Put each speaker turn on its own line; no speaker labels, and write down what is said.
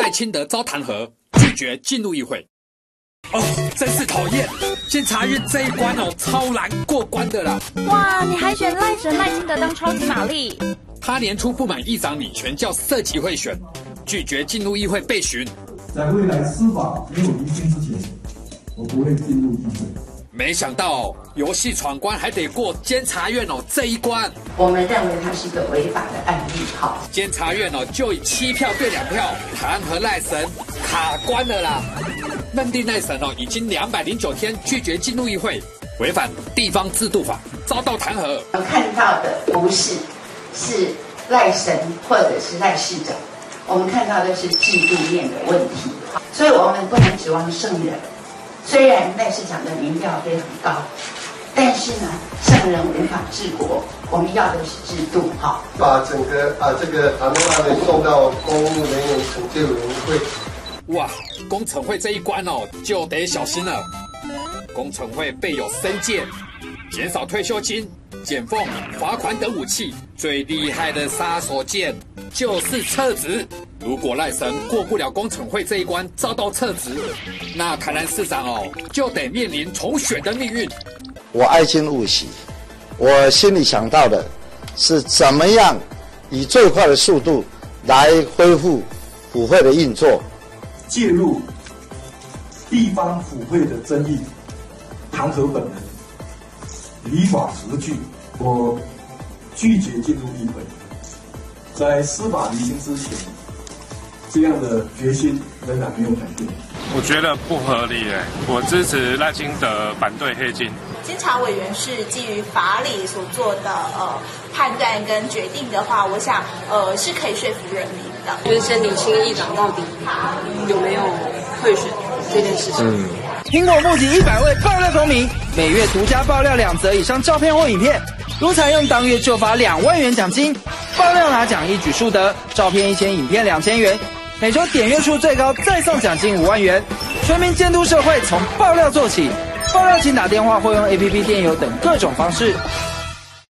赖清德遭弹劾，拒绝进入议会。哦，真是讨厌！监察院这一关哦，超难过关的啦。
哇，你还选赖神赖清德当超级玛丽？
他年初不满议长李全教涉及贿选，拒绝进入议会备询。
在未来司法没有厘清之前，我不会进入议会。
没想到游戏闯关还得过监察院哦这一关。
我们认为它是一个违法的案例。好，
监察院哦就以7票对2票弹劾赖神，卡关了啦。认定赖神哦已经209天拒绝进入议会，违反地方制度法，遭到弹劾。
我们看到的不是赖神或者是赖市长，我们看到的是制度面的问题，所以我们不能指望圣人。虽然赖市长的民调非常高，但是呢，圣人无法治国，我们要的是制度。好，
把整个这个弹劾案呢送到公务人员惩戒委员会。
哇，工程会这一关哦就得小心了。工程会备有升建、减少退休金、减俸、罚款等武器，最厉害的杀手锏就是撤职。如果赖神过不了工程会这一关，遭到撤职，那台南市长哦就得面临重选的命运。
我爱卿勿喜，我心里想到的是怎么样以最快的速度来恢复府会的运作。
介入地方府会的争议，弹劾本人，依法核据。我拒绝进入议会，在司法厘清之前，这样的决心仍然没有改变。
我觉得不合理我支持赖清德，反对黑金。
监察委员是基于法理所做的判断跟决定的话，我想是可以说服人民的。
就是先理清议长到底有没有贿选这件事情。
苹果募集100位爆料公民，每月独家爆料2则以上照片或影片，如采用当月就发2万元奖金，爆料拿奖一举数得，照片1000，影片2000元，每周点阅数最高再送奖金5万元。全民监督社会，从爆料做起。爆料请打电话或用 APP 电邮等各种方式。